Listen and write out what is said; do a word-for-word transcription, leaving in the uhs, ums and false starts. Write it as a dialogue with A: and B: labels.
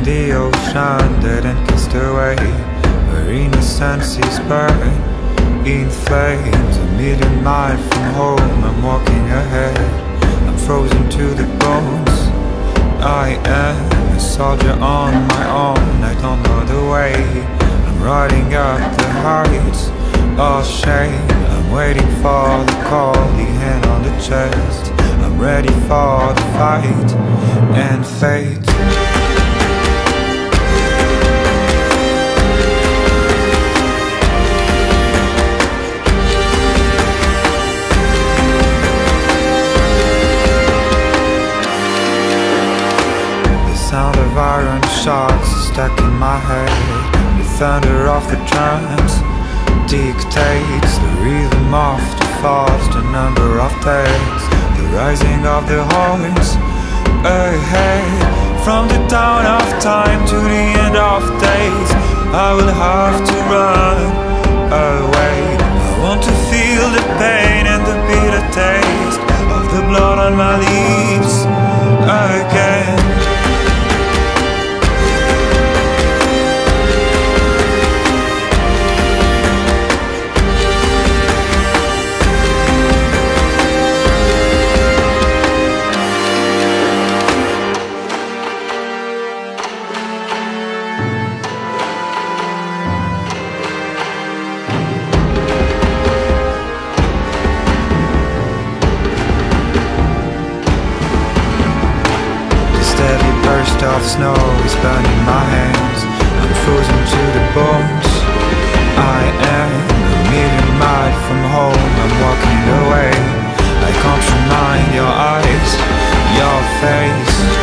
A: the ocean, dead and cast away, where innocence is burned in flames. A million miles from home, I'm walking ahead, I'm frozen to the bones. I am a soldier on my own, I don't know the way, I'm riding up the heights of shame. I'm waiting for the call, the hand on the chest, I'm ready for the fight and fate. Sound of iron shots stuck in my head. The thunder of the drums dictates the rhythm of the falls, the number of days, the rising of the horns ahead. From the dawn of time to the end of days, I will have to run away. I want to feel the pain and the bitter taste of the blood on my lips again. Burst of snow is burning my hands, I'm frozen to the bones. I am a million miles from home, I'm walking away, I can't remind your eyes, your face.